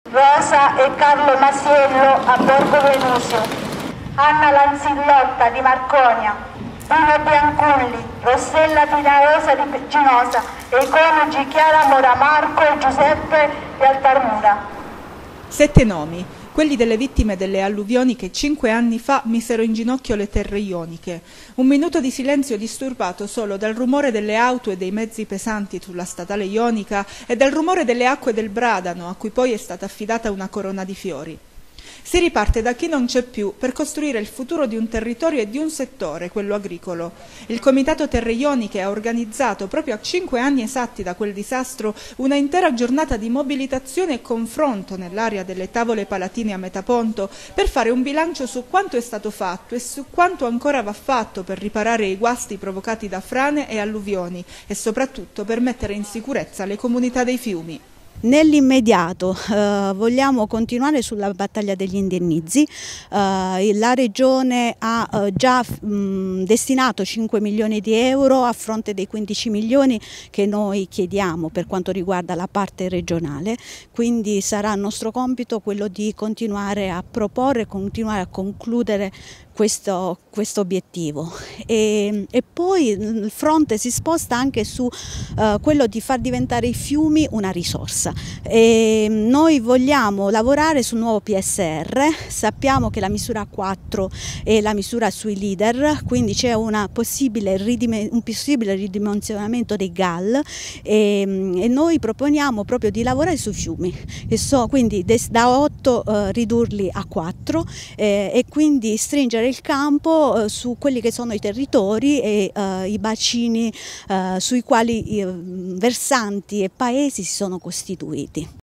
Rosa e Carlo Masiello a Borgo Venusio, Anna Lanzillotta di Marconia, Bruno Bianculli, Rossella Pinarosa di Ginosa e i coniugi Chiara Moramarco e Giuseppe di Altarmura. 7 nomi, quelli delle vittime delle alluvioni che 5 anni fa misero in ginocchio le terre ioniche. Un minuto di silenzio disturbato solo dal rumore delle auto e dei mezzi pesanti sulla statale ionica e dal rumore delle acque del Bradano, a cui poi è stata affidata una corona di fiori. Si riparte da chi non c'è più per costruire il futuro di un territorio e di un settore, quello agricolo. Il Comitato Terre Ioniche ha organizzato, proprio a 5 anni esatti da quel disastro, una intera giornata di mobilitazione e confronto nell'area delle tavole palatine a Metaponto per fare un bilancio su quanto è stato fatto e su quanto ancora va fatto per riparare i guasti provocati da frane e alluvioni e soprattutto per mettere in sicurezza le comunità dei fiumi. Nell'immediato vogliamo continuare sulla battaglia degli indennizzi. La Regione ha già destinato 5 milioni di euro a fronte dei 15 milioni che noi chiediamo per quanto riguarda la parte regionale, quindi sarà nostro compito quello di continuare a proporre, continuare a concludere questo obiettivo e poi il fronte si sposta anche su quello di far diventare i fiumi una risorsa. Noi vogliamo lavorare sul nuovo PSR, sappiamo che la misura 4 è la misura sui leader, quindi c'è un possibile ridimensionamento dei GAL e noi proponiamo proprio di lavorare sui fiumi, quindi da 8 ridurli a 4 e quindi stringere il campo su quelli che sono i territori e i bacini sui quali versanti e paesi si sono costituiti.